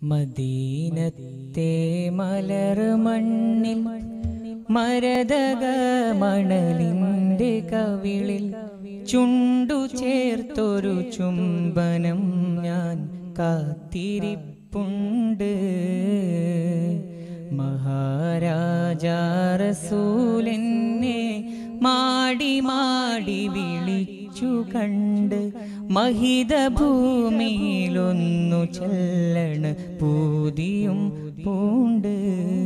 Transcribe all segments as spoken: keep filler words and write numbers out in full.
മദീനത്തെ മലർ മണ്ണിൽ മരതക മണലിന്റെ കവിളിൽ ചുണ്ടു ചേർത്തൊരു ചുംബനം ഞാൻ കാത്തിരിപ്പുണ്ട്. മഹാരാജാ റസൂലെന്നെ മാടി മാടി വിളിച്ചു കണ്ട് മഹിത ഭൂമിയിലൊന്നു ചെല്ലണ പൂതിയും പൂണ്ട്.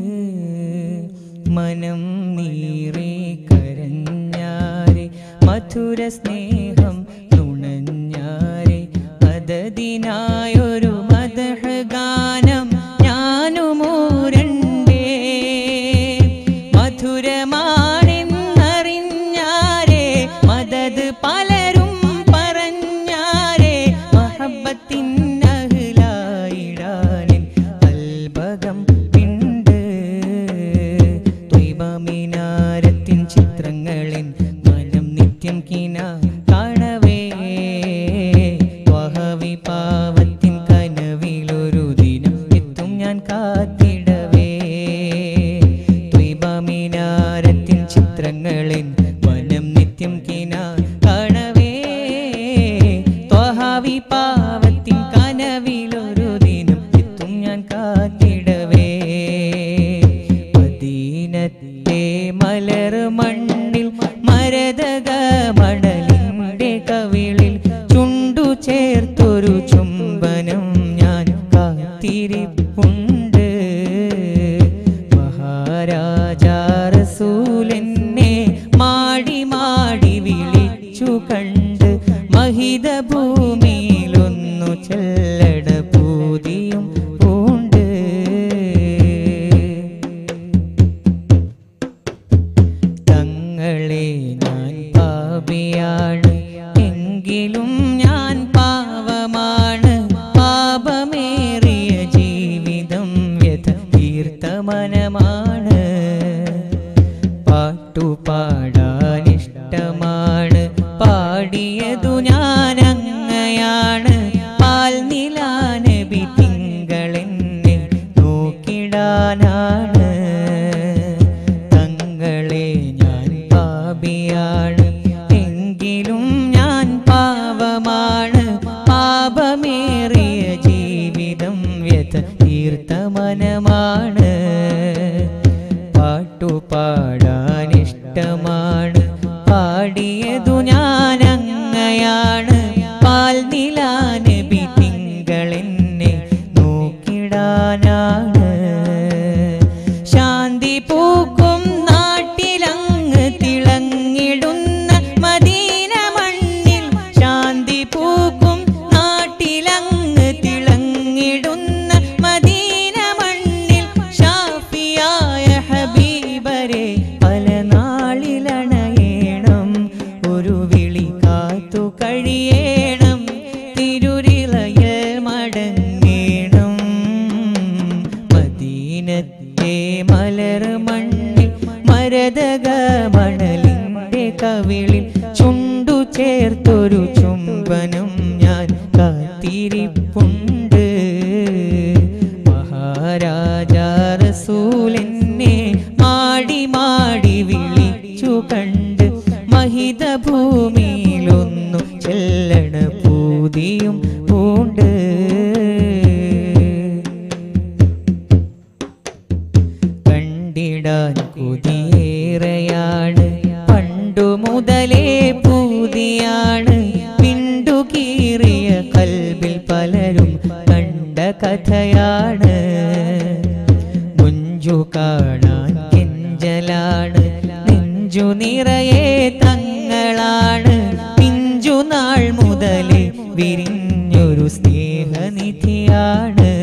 മനം നീറി കരഞ്ഞാരെ മധുര സ്നേഹം നുണഞ്ഞാരെ മദദിനായൊരു മദഹ് ഗാനം ഞാനുമൂരണ്ടേ. മധുരമാണെന്നറിഞ്ഞാരെ മദദ് പലരും പറഞ്ഞാരെ മഹബ്ബത്തിൻ അഹ്ലായിടാനിൻ അൽബകം പിണ്ട്. ത്വയ്ബമിനാരത്തിൻ ചിത്രങ്ങളിൻ മനം നിത്യം കിന കാണവേ വഹവി പാവത്തിൻ കനവിലൊരു ദിനം എത്തും ഞാൻ കാത്തിടവേ. ത്വയ്ബമിനാരത്തിൻ ചിത്രങ്ങളിൻ മനം നിത്യം കിന കാണവേ ത്വഹവി പാവത്തിൻ കനവിലൊരു ദിനം എത്തും ഞാൻ കാത്തിടവേ. മദീനത്തെ മലർ മണ്ണിൽ മരതക മണലിന്റെ കവിളിൽ ചുണ്ടു ചേർത്തൊരു ചുംബനം ഞാൻ കാത്തിരിപ്പുണ്ട്. മഹാരാജാ റസൂലെന്നെ മാടി മാടി വിളിച്ചു കണ്ട് മഹിത ഭൂമിയിലൊന്നു ചെല്ലട പൂതിയും പൂണ്ട്. തങ്ങളെ ഞാൻ പാപിയാണ് എങ്കിലും ഞാൻ പാവമാണ്. പാപമേറിയ ജീവിതം വ്യഥ തീർത്ത മനമാണ്. പാട്ടുപാടാനിഷ്ടമാണ് പാടിയതു ഞാൻ അങ്ങയാണ്. പാൽ നിലാനബി തിങ്കളെന്നെ നോക്കിടാനാണ്. തങ്ങളെ ഞാൻ പാപിയാണ് എങ്കിലും ഞാൻ പാവമാണ്. പാപമേറിയ ജീവിതം വ്യഥ തീർത്ത മനമാണ്. പാട്ടുപാടാനിഷ്ടമാണ് പാടിയതു ഞാൻ അങ്ങയാണ്. പാൽ നിലാനബി തിങ്കളെന്നെ നോക്കിടാനാണ്. ശാന്തി പൂക്കും നാട്ടിലങ്ങ് തിളങ്ങിടുന്ന മദീന മണ്ണിൽ ശാന്തി പൂക്കും നാട്ടിലങ്ങ് തിളങ്ങിടുന്ന മദീന മണ്ണിൽ ഷാഫിയായ ഹബീബരെ പല നാളിലണയേണം. ഒരു വിളി കാത്തു കഴിയേണം തിരുരിളയ മടങ്ങേണം. മദീനത്തെ മലർ മണ്ണിൽ മരതക മണലിന്റെ കവിളിൽ ചുണ്ടു ചേർത്തൊരു ചുംബനം ഞാൻ കാത്തിരിപ്പുണ്ട്. മഹാരാജാ റസൂലെന്നെ മാടി മാടി വിളിച്ചു കണ്ട് മഹിത ഭൂമിയിലൊന്നു ചെല്ലണ പൂതിയും പൂണ്ട്. കണ്ടിടാൻ കൊതിയേറെയാണ് പണ്ടു മുതലേ പൂതിയാണ്. പിണ്ടുകീറിയ കൽബിൽ പലരും കണ്ട കഥയാണ്. മുഞ്ചു കാണാൻ കെഞ്ചലാണ് നെഞ്ചു നിറയെ തങ്ങളാണ്. പിഞ്ചു നാൾ മുതലേ വിരിഞ്ഞൊരു സ്നേഹനിധിയാണ്.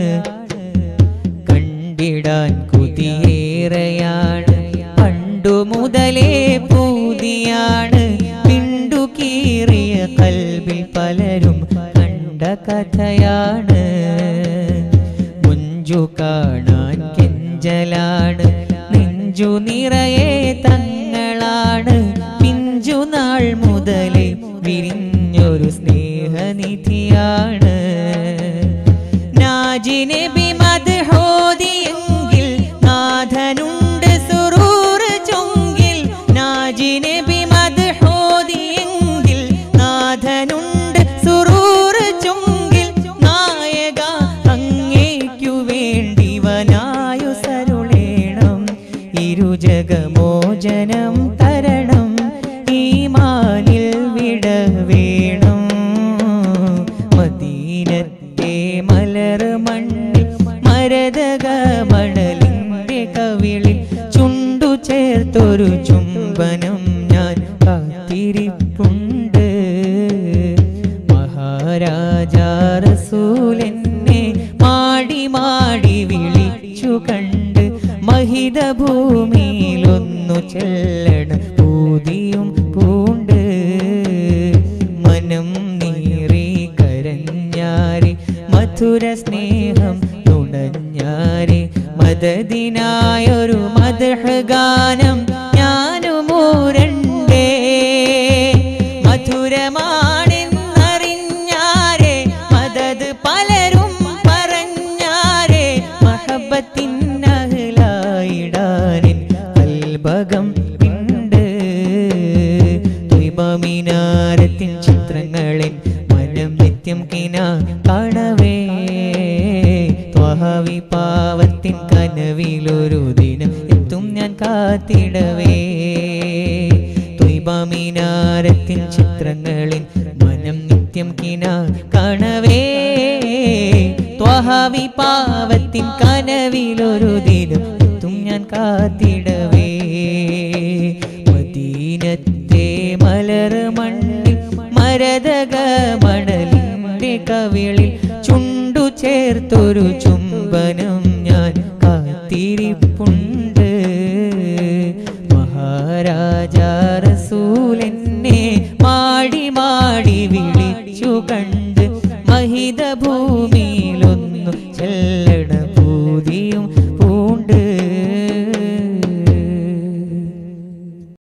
കണ്ടിടാൻ കൊതിയേറെയാണ് പണ്ടു മുതലേ പൂതിയാണ്. പിണ്ടുകീറിയ കൽബിൽ പലരും കണ്ട കഥയാണ്. മുഞ്ചു കാണാൻ കെഞ്ചലാണ് നെഞ്ചു നിറയെ തങ്ങളാണ്. പിഞ്ചു നാൾ മുതലേ വിരിഞ്ഞൊരു സ്നേഹനിധിയാണ്. ഞാൻ നാജിനബി മദ്ഹൂദിയെങ്കിൽ നാഥനുണ്ട് സുറൂർ ചൊങ്കിൽ നാജിനബി മദ്ഹൂദിയെങ്കിൽ നാഥനുണ്ട് സുറൂർ ചൊങ്കിൽ നായക അങ്ങേക്കു വേണ്ടി വനായു സരുളേണം ഇരുജഗമോചനം തരണം ഈമാനിൽ വിട വേണം മദീനത്തെ മലർ മണ്ണിൽ മരതക മണലിന്റെ കവിളിൽ ചുണ്ടു ചേർത്തൊരു ചുംബനം ഞാൻ കാത്തിരിപ്പുണ്ട് മഹാരാജാ റസൂലെന്നെ മാടി മാടി വിളിച്ചു കണ്ട് മഹിത ഭൂമിയിലൊന്നു ചെല്ലണം പൂതിയും പൂണ്ട് മനം നീറി കരഞ്ഞാരെ മധുര സ്നേഹം നുണഞ്ഞാരെ മദദിനായൊരു മദ്ഹ് ഗാനം ഞാനുമൂരണ്ടേ മധുരമാണെന്നറിഞ്ഞാരെ മദദ് പലരും പറഞ്ഞാരെ മഹബത്തിൻ അഹ്ലായിടാനിൻ കൽബകം പിണ്ട് ത്വയ്ബമിനാരത്തിൻ ചിത്രങ്ങളിൽ മനം നിത്യം കിന കാണവേ ത്വഹവി പാവത്തിൻ കനവിലൊരു ദിനം എത്തും ഞാൻ കാത്തിടവേ ത്വയ്ബമിനാരത്തിൻ ചിത്രങ്ങളിൽ മനം നിത്യം കിന കാണവേ ത്വഹവി പാവത്തിൻ കനവിലൊരു ദിനം എത്തും ഞാൻ കാത്തിടവേ മദീനത്തെ മലർ മണ്ണിൽ മരതക മണലിന്റെ കവിളിൽ ചുണ്ടു ചേർത്തൊരു ചുംബനം ഞാൻ കാത്തിരിപ്പുണ്ട് മഹാരാജാ റസൂൽ